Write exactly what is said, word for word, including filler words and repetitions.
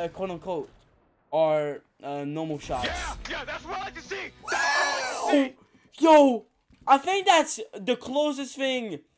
uh, quote unquote, are uh, normal shots. Yeah, yeah, that's what I like to see. Oh, yo, I think that's the closest thing